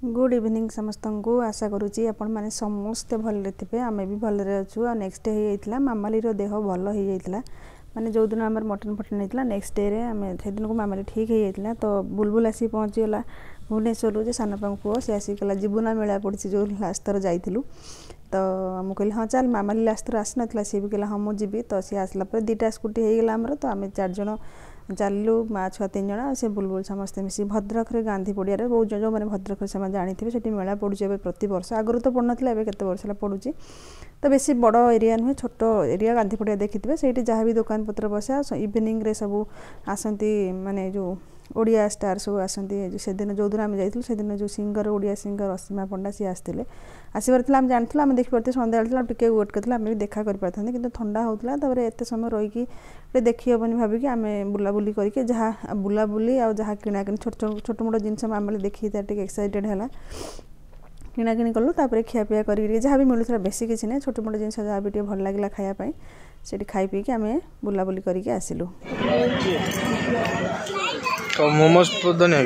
Good evening समस्त को आशा करुँची आपण मैंने समस्ते भल्ले थे आम भी भल्ले अच्छु आ नेक्स्ट डे होता मामाली देह भल हो जाता माने जो दिन आम मटन फटन होता नेक्स्ट डे रे आम से दिन को मामाली ठीक होता तो बुलबुल आसी पहुँचीगला भुवनेश्वर जे सानपा पुओ सी आसिक कहला जीवना मेला पड़ी जो लास्ट थर जाइलु तो मुझे कहली हाँ चल मामाली लास्ट थर आसी ना सी भी कहला हाँ मुझे जी तो सी आसला दुटा स्कूटी होगला आमर तो आम 4 जन चलू माँ छुआ 3 जन से बुलबुल समस्ते मिसी भद्रक रे गांधी पड़िया बहुत जो मैंने भद्रक से जानी थे मेला पड़ुचे प्रति वर्ष आगुरी तो पड़ना केते वर्ष पड़ुची तो बेसी बड़ एरिया नुहे छोट एरिया गांधी पड़िया देखिथे से जहाँ भी दुकान पत्र बसे इवनिंग रे सब आसती माने जो ओडिया स्टार सब आसती से दिन जो दिन आम जाइलु से दिन जो सिंगर ओडिया सिंगर असीमा पंडा सी आसते आसबार आम जानते आम देखिए सन्ध्या टे वेट करते आम भी देखा कर पारते कि ठंडा होता एत समय रहीकि देखी हेनी भाविक आम बुलाबुली करके जहाँ बुलाबुली आ जहाँ किणाकिणी छोट छोट मोट जिनस मामले देखी एक्साइटेड है किणाकिणी कलु तापर खियापिया कर जहाँ भी मिलूला बेसी किसी ना छोट मोट जिन जहाँ भी भल लगे खायापी से खाई पीक आम बुलाबुली करके आसिलु मोमोज प्रदान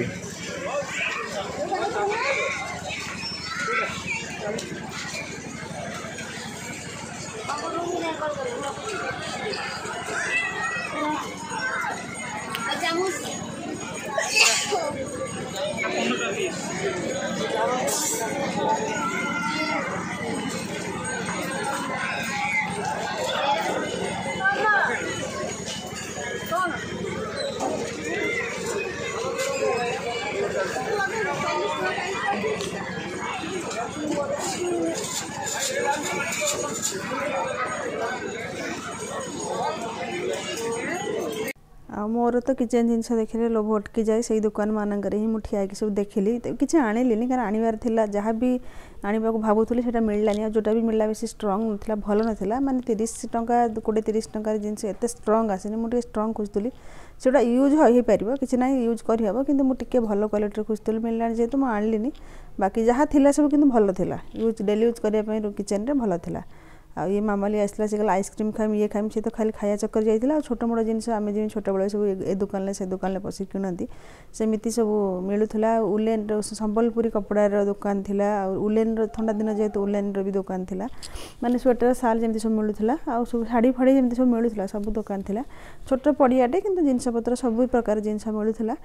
मोर तो किचेन जिनस देखिले लोभ अटकी जाए से दुकान मानक ही मुझे ठिया सब देखिली किसी आणिली कारण आणवार थिला जहाँ भी आने को भावुली से मिललानी जोटा भी मिलला बेसी स्ट्रंग नाला भल नाला माने 30 टंका 20-30 टंकार जिनस एत स्ट्रंग आसनी मुझे स्ट्रंग खोजुली से यूज हो पार कि ना यूज करहब कि मुझे भल क्वालिटी खोजुली मिलला जेहतु मुझे आणलिनी बाकी जहाँ थिला सब कि भल थिला यूज डेली यूज करने किचेन रे भल थिला आ ये मामाली आसला से कहला आइसक्रीम खाइम ये खाइम से तो खाली खाया चक्कर जाइला छोट मोट जिनस आम जी छोट बड़े सब ए दुकान से दुकान पशि किणती सेमती सब मिलूला उलेन संबलपुरी कपड़ार दुकान थिला उलेन ठंडा दिन जेहेतु उलेन भी दुकान थिला माने स्वेटर साल जमी सब मिलूला आ सब शाढ़ी फाड़ी जमी सब मिलूला सब दुकान थिला छोट पड़ियाटे किंतु जिनस पत्र सब प्रकार जिनस मिलूला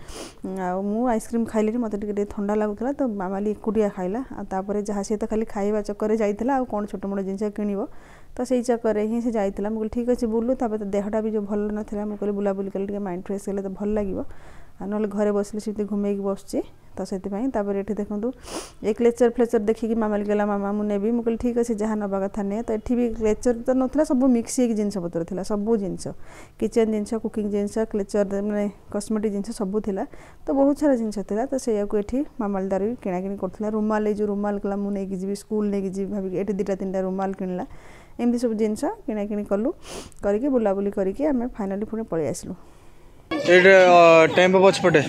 आ आइसक्रीम खाइली मत टे ठंडा लगुला तो मामाली एकुटिया खाइला तापर जहाँ सी तो खाली खाइबा चक्कर जाइला आ कौन छोट मोट जिनस किणव तो से चक्कर ही से जाइला मुझे ठीक अच्छे बुलू तापर तो देहटा भी जो भल नाला मुझे बुलाबुली कले माइंड फ्रेश कले तो भल लगे ना घरे बसले से घूमेक बसुची तो से ये देखूँ एक क्लेचर फ्लेचर देखिए मामाली कहला मामा मुझे नेबी मुझे ठीक अच्छे जहाँ नवा कथा नहीं तो ये भी क्लेचर तो नाला सब मिक्स हो जिनस पत्र था सब जिनस किचेन जिनस कुकिंग जिनस क्लेचर मैंने कस्मेटिक जिनस सब थिला तो बहुत सारा जिनस था तो से ये मामाली दार भी किणाकिणी कर रुमाल जो रुमाल कहला मुझे जी स्कूल नहीं जी भाविक ये 2-3टा रुमाल किणला एमती सब जिनस किणाकिणी कलु करके बुलाबुली करके आम फाइनाली पुणी पलि आसलु टेम्पो पछपटे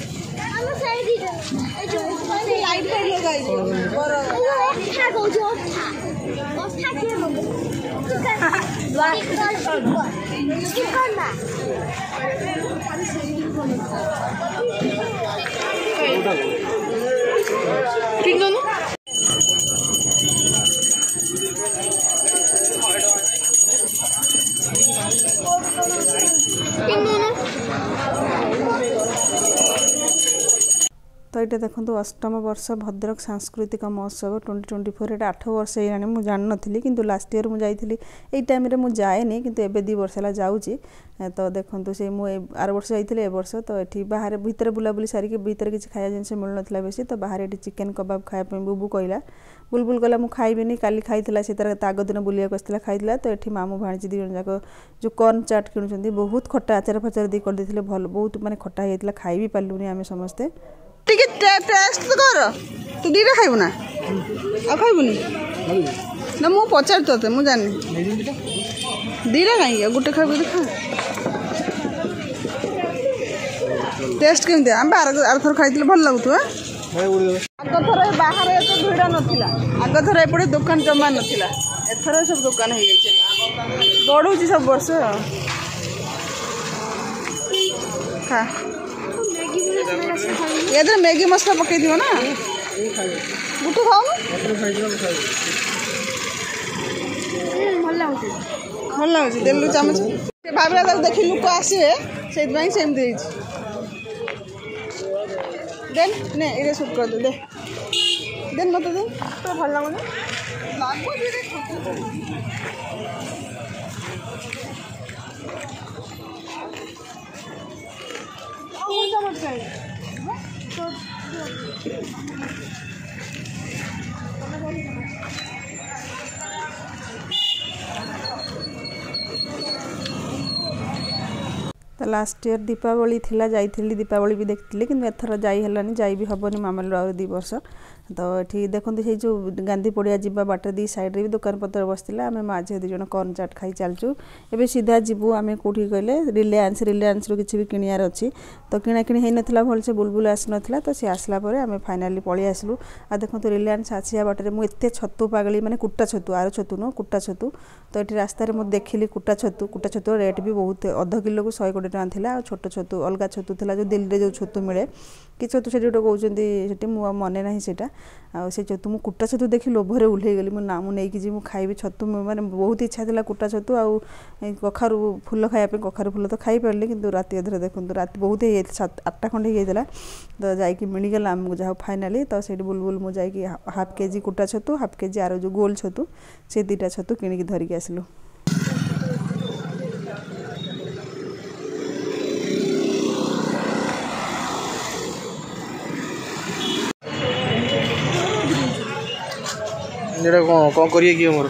तो ये देखो अष्टम वर्ष भद्रक सांस्कृतिक महोत्सव 2024 ये 8 वर्ष होगा मुझे जान नी कि लास्ट ईयर मुझे जाइली ये टाइम मुझे जाएनी कि एवं 2 वर्ष है जाऊँगी तो देखो से मुझे आर वर्ष जाइए ए वर्ष तो ये बाहर भितर बुलाबुली सारिक भीतर किसी खाया जिनस मिलूना बेसी तो बाहर ये चिकेन कबाब खायापी बुबू कहला बुलबुल कहला मुझे खाइबी काली खाई से आग दिन बुलिया आसला खाई तो ये मामू भाणी 2 जन जाक जो कॉर्न चाट किणुंट बहुत खट्टा आचार फाचार दी करदे भल बहुत माने खट्टा होता खाई भी पार्लुनी आम समस्ते टेस्ट तो कर तू 2टा खाइबू ना आ खाइबुनी ना मु पचार तो मुझे जानी 2टा कहीं गोटे खाइबू खा टेस्ट केमती आम आर थर खाई भल लगुत आग थर बाहर तो भिड़ नाला आग थर एपटे दुकान जमा नाला एथर सब दुकान हो बढ़ू सब वर्ष खा ये मैगी मसला पकई थी ना गुटे खाओ भल लगुच देलु चामच भाविला देखी लोक आसवे से देन ने ये सूट कर दे देन मत दे तो भल लगुन लागो धीरे चामच खाए तो लास्ट ईयर दीपावली थिला जाइथिली दीपावली भी देखती कि एथर जाई हेलानी जाई भी हबनी मामलू आ 2 वर्ष तो ये देखते से जो गांधी पड़िया जीवा बाट दी साइड भी दुकान पतर बसला आम माँ झी 2 जन कॉर्न चाट खाई चलचु एवं सीधा जीवु आम कौटी कहले रिलायंस रू किसी भी किणार अच्छी तो किणाकिणी हो नाला भलसे बुलबुल आसी नाला तो सी आसला आम फाइनाली पलि आसलु आ देखो रिलायंस आसिया बाटे मुझे छतु पागली मैंने कुटा छतु आर छतु नुह कुटा छतु तो ये रास्तार मुझे देखिली कुटा छतु रेट भी बहुत अध किलो को 120 टଙ୍କା थिला आ छोट छतु अलगा छतु थिला जो दिल्ली रे जो छतु मिले कि छतु से गोटे कहते मुझे मने ना सेटा आ से छतु मु कुटा छतु देखी लोभरे उल्हे गली मो ना मुझे जी मुझे खाइबी छतु माने बहुत इच्छा थिला कुटा छतु आ कखारू फूल खाइबा कखारू फूल तो खाई पारली किंतु राति अधरे देखो राति बहुत ही 7-8टा खंडे होता तो जाकि मिलगला आमको जहाँ फाइनाली तो से बुलबुल मुझे जाकि हाफ केजी कुटा छतु हाफ केजी आर जो गोल छतु से 2टा छतु किणिकी धरिकी आसलु जेटा कौन करिए कि मोर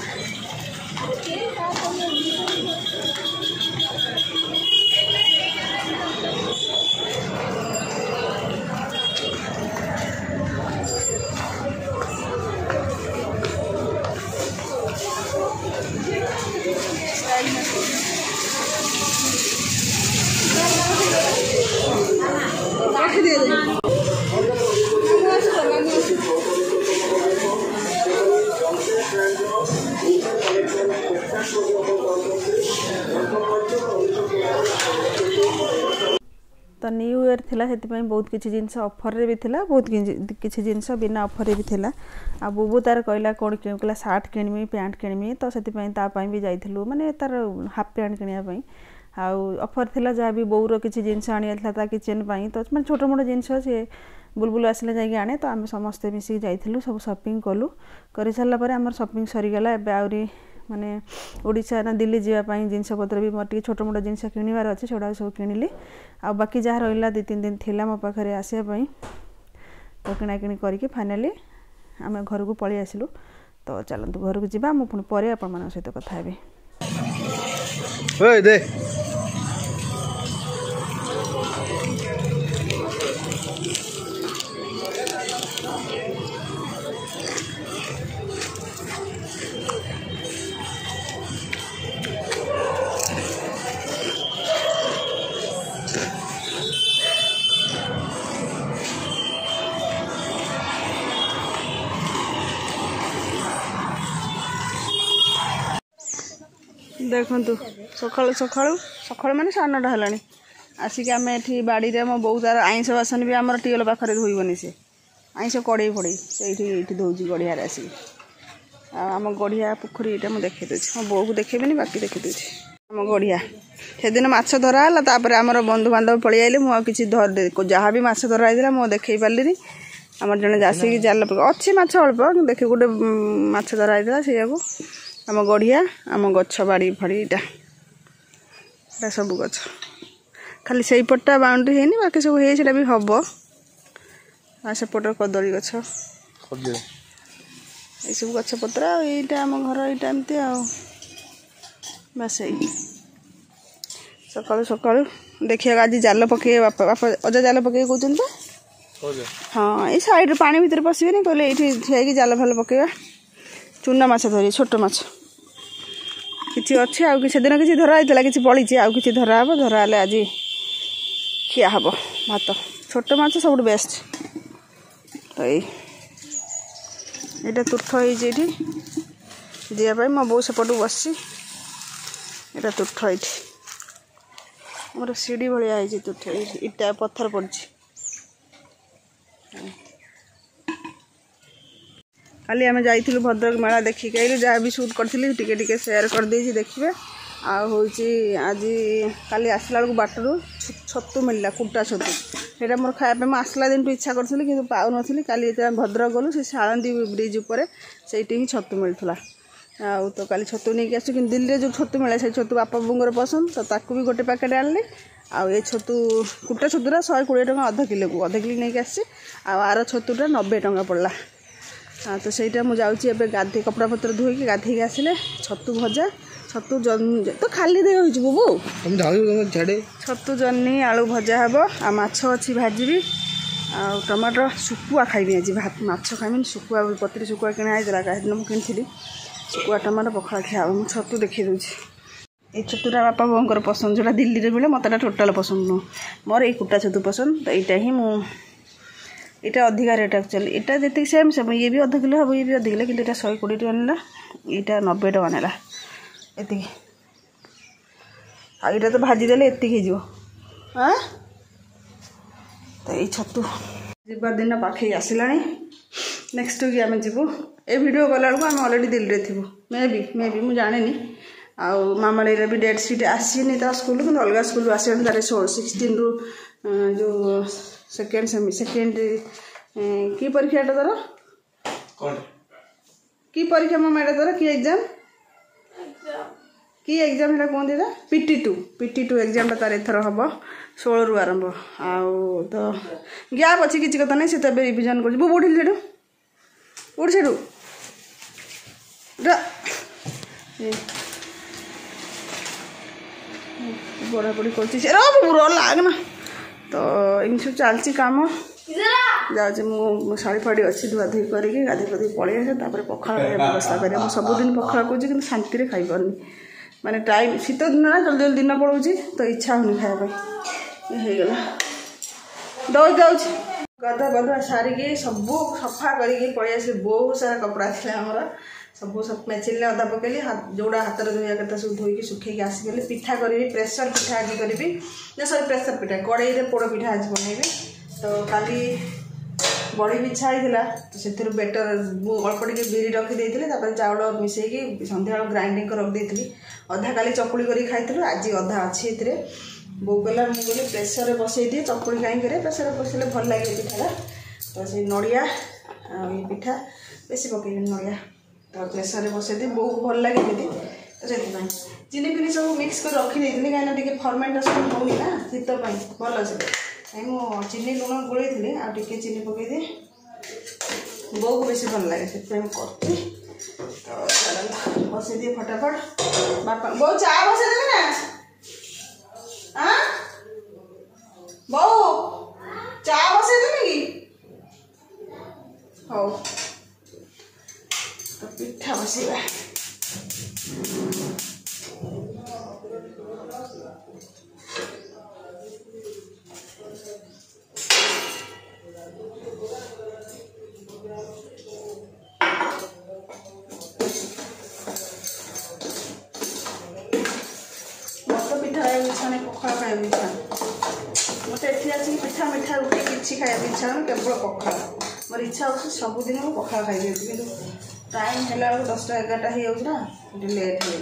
तो न्यू ईयर थिला से बहुत किसी जिनस ऑफर रे भी थिला बहुत किसी जिनस बिना ऑफर रे भी थिला आ बुबू तार कहला कौन कहला सार्ट किणमी पैंट किणमी तो से भी जाइलु माने तार हाफ पैंट किणवाई ऑफर थिला जहाँ भी बोर किसी जिनस आनिया किचेन तो मैं छोट मोट जिनस सी बुलबुल आसिले जाकि आने तो आम समस्ते मिसिक जाइलु सब शॉपिंग कलु कर सारापर आम शॉपिंग सरीगला एवं आहरी माने ओडिशा ना दिल्ली जावाई जिनस पत्र भी मोटे छोट मोट जिनस किणवार अच्छे से सब किणिली आ बाकी जहाँ रहा 2-3 दिन थिला मो पाखे आसापी तो किणाकिणी करके फाइनाली आम घर को पलि आसलु तो चलतु घर को जावा मुझे पुणी आपण सहित कथा हेबी देखु सकालू सकालू सकाल मैंने 9:30 है आसिक आम ये बाड़ी में मो बहुत तार आईस बासन भी आम टीएल पाखे धोबनी से आईस कड़े फड़े से धोची गढ़िया आसिक आम गढ़िया पोखरी ये मुझे देखे दूसरी मो बो को देखेबी बाकी देखी दूसरी आम गढ़िया से दिन माछ धराला आमर बंधु बांधव पलि आइले मुझे जहाँ भी माछ धरा मुझे देखे पार्ली आम जड़े आसिक जाल अच्छी माछ अल्प देखे गोटे माछ धरा से आम गढ़िया आम गछ बाड़ी फाड़ी यहाँ सब गछ खाली से पटा बाउंड्री है बाकी सब है भी हम आ सेपट कदली गछ ये सब गछ पत्र यहाँ आम घर यहाँ एमती बस यही सकालू सकालू देखिए आज जाल पके बापा बापा अजा जाल पके कहते हाँ ये साइड पानी भितर पशे कहले ये ठिया जाल फाल पकेगा चूना माछ धरी छोट माछ किसी अच्छे आ दिन किसी धरा किसी पड़ी आउ कि धरा हे धरा आज खिया हम भात छोट माछ सब बेस्ट तो ये तुर्थ होती जावाई मो बो सेपट बस तुर्थ ये मोर सीढ़ी भाया तुर्थ इटा पत्थर पड़ी काली आम जाइलु भद्रक मेला देखिक आइलु जहाँ भी सुट करी टिके सेयार कर देछि देखिए आज काली आसला बेलू बाटरू छतु मिलला कुटा छतु सेटा मोर खाया मैं आसला दिन इच्छा करी कि पाऊन काली भद्रक गलु से शालंदी ब्रिज उपर से ही छतु मिलूला आउ तो काली छतु नहीं आसु कि दिल्ली में जो छतु मिले से छतु बापा बोंगर पसंद तो ताकू भी गोटे पैकेट आनली आउ छतु कुटा छतुरा 120 टका अध किलो को अध किलो नहीं आसी आर छतुटा 90 टका पड़ला तो सहीटा मुझे जाऊँगी एवं गाधे कपड़ा पत्र धोईकी गाधे आसिले छतु भजा छतु तो खाली दे बुबू छतु जन्नी आलू भजा हे आ माछ अच्छी भाजी आ टमाटर शुकुआ खाइबी आज माछ खाइबी शुकुआ पत्री शुकुआ किना दिन मुझे किनी शुकुआ टमाटर पखाड़ खिया मुझे छतु देखी दूसरी ये छतुटा बापा बोंकर पसंद जोटा दिल्ली में मिले मतलब टोटाल पसंद नुह मोर ये कुटा छतु पसंद तो यहाँ ही मुझे अधिका रेट एक्चुअली यहाँ जी सेम सेम ये भी अध किलो हम ये भी अध किलो कि 120 टका ना यहाँ 90 टका नाला ये आईटा तो भाजीदे ये हाँ तो ये छतु जीवार दिन पाखे आसला नेक्स्ट वीक आम जीवु ए वीडियो गला बेलू आम अलरेडी दिल्ली थी मे बी मुझे जानी आउ मामालीर भी डेट सीट आसीनी ता स्कूल कि अलग स्कूल आस तार 16 रु जो सेकेंड की परीक्षा तार की परीक्षा मामा एटा तार की एग्जाम की एग्जाम है कहते PT2 एग्जाम तार एथर हम 16 रु आरंभ आउ तो गैप अच्छी किसी कथा नहीं से रिविजन कर उठी से उठ से पढ़ापढ़ी कर लागना तो इन सब चलती कम जाऊँ शाड़ी फाड़ी अच्छी धुआधुई करके गाधे पाधे पलि आसे पखाड़ व्यवस्था करें सबुदिन पखाड़ करुँच कि शांति खाई पारनी माने टाइम शीत दिन ना जल्दी जल्दी दिन पड़ोची तो इच्छा होनी खायापी दौड़ गाधा बाधुआ सारिकी सबू सफा करके पलि आस बहुत सारा कपड़ा थी आमर सब मेचिन अदा पकड़ी जोड़ा हाथ में धोया कथा सब धोईकी सुखैकी आसगली पिठा करी प्रेसर पिठा आज करी ना सॉरी प्रेसर पिठा कड़े पोड़ पिठा आज बनैबी तो काली बड़ी भी इच्छा होता तो से बेटर अल्प टे बिरी रखी चाउल मिसेकी सन्ध्या ग्राइंडिंग कर रखी अधा काली चकुड़ी कर खाई आज अधा अच्छी बो कहला मुझे प्रेसर बसई दिए चकुड़ी कहीं प्रेसर बसले भल लगे पिठाटा तो से नड़िया ये पिठा बेसी पकईन नड़िया तो प्रेसर बसई दिए बो भल लगे तो से चीनी फिनी सब मिक्स कर रखी कहीं टे फर्मेंटेसन होनी ना शीत भल से मुझे चीनी लुण गोलई आगे चीनी पकईदे बो को बेसी भल लगे से कर तो बसई दिए फटाफट बापा बो चा बसई देवे ना हाँ बहु चा बसई देवे कि हौ तो पिठा बसैबा इच्छा नहीं पखाड़ खाया इच्छा मत ये पिठा मिठा रुटी किसी खाया इच्छा ना केवल पखाड़ मोर इच्छा हो सबुदिन मुझे पखाड़ खाई कि टाइम है 10टा 11टा हो लेट हो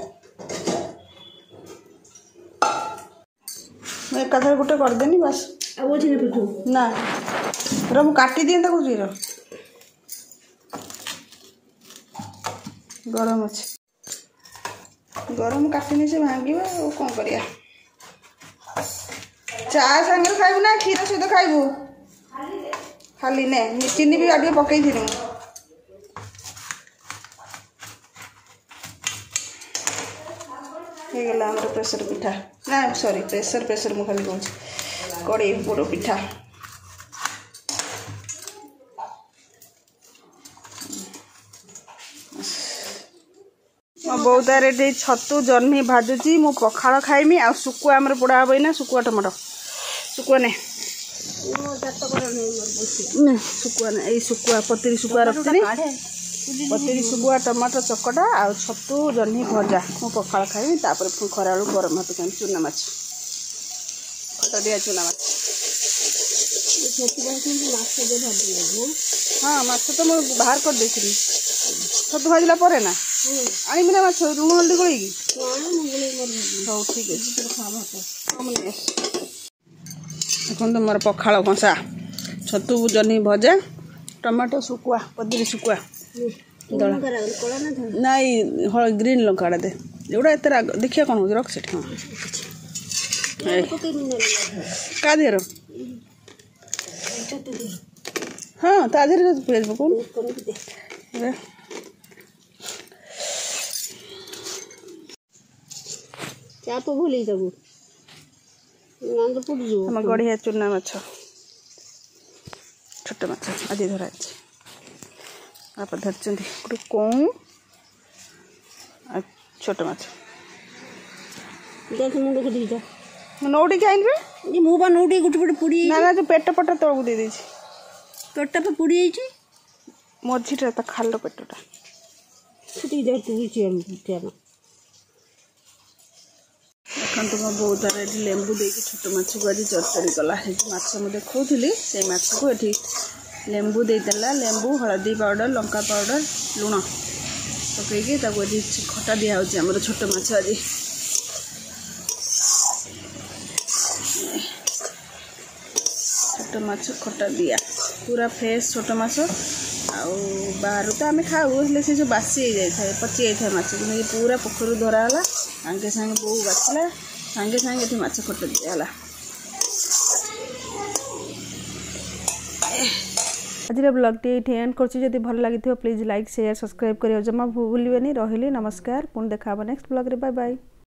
मैं एकाथर गोटे करदेनी बस ना रो मु काटी दिए कौची रो गरम अच्छे गरम काटनी से भांगे कौन करिया चा सांगे खाइबू ना क्षीर सहित खाइबू खाली ने चीनी भी आगे पकई थी गला आम प्रेसर पिठा ना सॉरी प्रेसर मु खाली कहूँ कड़े पोड़ पिठा मो बहुत रेडी छतु जह्नी भाजुची मु पखाड़ खाइमी आ सुकुआ आमर पोड़ा हे ना सुकुआ टमाटो सुकुआ ने सुकुआ ने यही सुकुआ पतरी सुकुआ रखती पतरी सुकुआ टमाटो चकटा आ छतु जह्नी भजा मु पखाड़ खाइमी तापर खरा बेलू गरम भात खाइमी चूना माछ खटा दिया चूना माछ हाँ माछ तो मुझे बाहर कर देती छतु भाजला पर ना आनी ना माछ लुण हल्दी गोल हौ ठीक है देखो मोर पखाड़ कषा छतु जह्नी भजा टमाटो सुकुआ पतरी सुकुआ नाई हल ग्रीन लंका दे एवढा एत देखिए कौन हो रख से का देर हाँ ता देर पेज पकड़ चाप भूल हम गढ़िया चूना माछ छोट माछ आज धरा आप धरती गोटे कौ छोट माछ नौटी के आनबे मु बा नौटी गुटे गुटे पुड़ी ना ना जो पेट पट तलू दे पेटा पे पुड़ी जाइए मझीटा तो खाल पेटटा देखो तुम बहुत सारा लेंबू देकी छोट माछ को आज चरचरी कला माछ मुझे देखी से माछ को ये लेंबू देदेला लेंबू हलदी पाउडर लंका पाउडर लुण पकईकि खटा दिखाई आम छोट माछ आज छोट माछ खटा दिया पूरा फ्रेश छोट माछ बाहर तो आम खाऊ से जो बासी हो जाए पची जाए माछ पूरा पोखर धराला सांगे सांगे बो बाछला सांगे सांगे ये माछ खटा दिगला आज ब्लॉग ये एंड कर भल लगी प्लीज लाइक शेयर सब्सक्राइब करियो जमा भूलिबेनी रहिली नमस्कार पुणी देखा नेक्स्ट ब्लॉग रे बाय बाय।